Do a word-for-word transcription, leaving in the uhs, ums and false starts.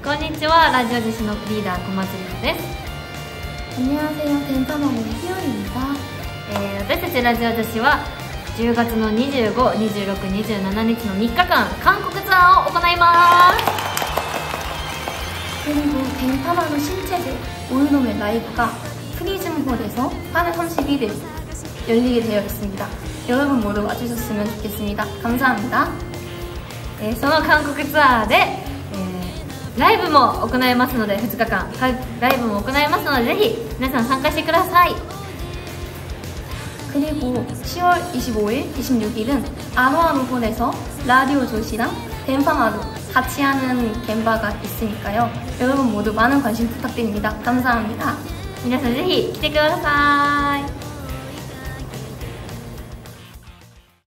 こんにちは、ラジオ女子のリーダー小松里奈です。 안녕하세요, 덴파마의 희열입니다. えー、私たちラジオ女子はじゅうがつのにじゅうご、にじゅうろく、にじゅうしちにちのみっかかん韓国ツアーを行います。 그리고 덴파마의 신체제 오유놈의 라이브가 프리즘홀에서 팔월 삼십일 일 열리게 되어 있습니다. 여러분 모두 와주셨으면 좋겠습니다. 감사합니다. えー、その韓国ツアーで、えー、ライブも行いますので、ふつかかんライブも行いますので、ぜひ皆さん参加してください。 그리고 시월 이십오일, 이십육일은 아로아노홀에서 라디오 조시랑 덴파마루 같이 하는 겐바가 있으니까요. 여러분 모두 많은 관심 부탁드립니다. 감사합니다. 皆さんぜひ来てください。